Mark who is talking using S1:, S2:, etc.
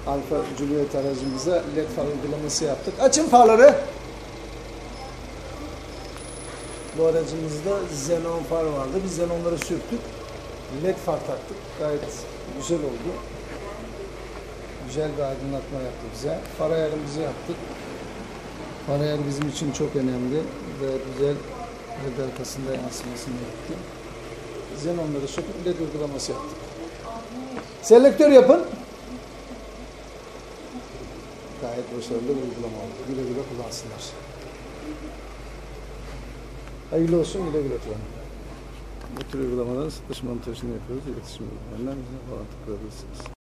S1: Alfa Juliet aracımıza led far uygulaması yaptık. Açın farları. Bu aracımızda xenon far vardı. Biz xenonları söktük. Led far taktık. Gayet güzel oldu. Güzel bir aydınlatma yaptı bize. Far ayarımızı yaptık. Far ayarı bizim için çok önemli ve güzel led arkasında yansımasını yaptı. Xenonları söküp led uygulaması yaptık. Selektör yapın. Gayet başarılı bir uygulama oldu. Güle güle kullansınlar. Hayırlı olsun, güle güle kullanın. Bu tür uygulamaların satış montajını yapıyoruz. İletişim bilgilerine bize bağlantı kurabilirsiniz.